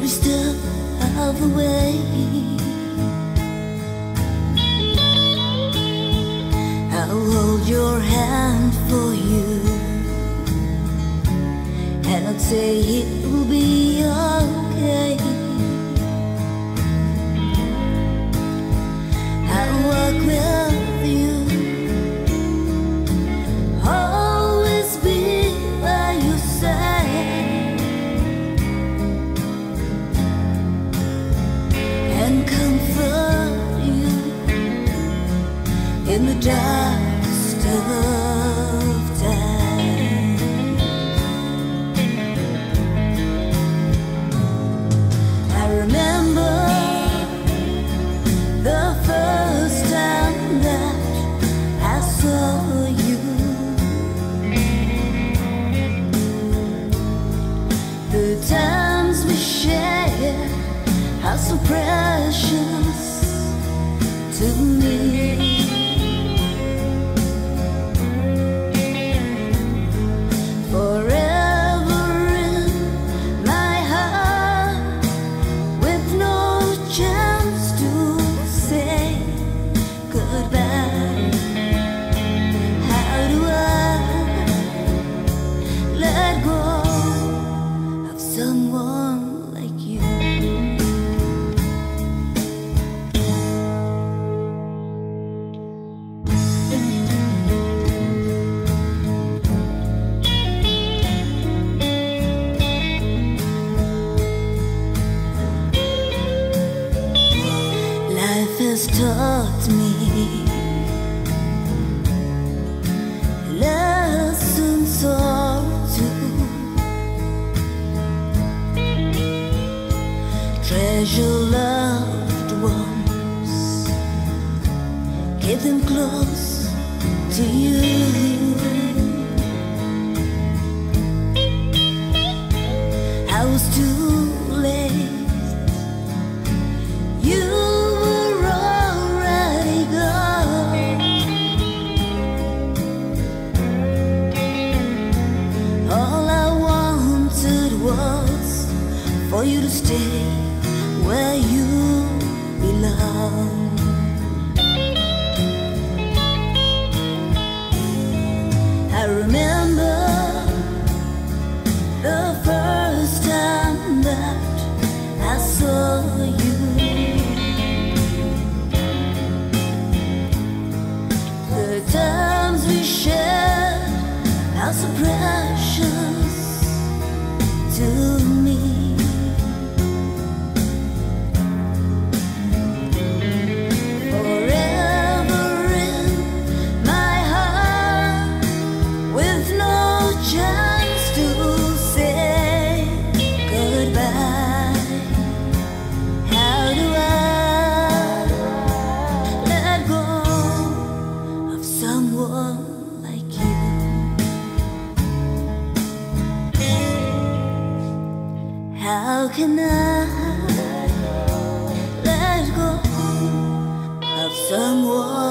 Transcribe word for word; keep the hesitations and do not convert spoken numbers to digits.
step out of the way. I'll hold your hand for you, and I'll say it will be okay. I'll walk with you, always be by your side, and comfort you in the darkest of times. I remember the first time that I saw you, the times we shared are so precious to me. Someone like you. Life has taught me lessons or two. Treasure loved ones, keep them close to you. I was too late, you were already gone. All I wanted was for you to stay where you belong. I remember the first time that I saw you, the times we shared are so precious to me. Someone like you. How can I let go of someone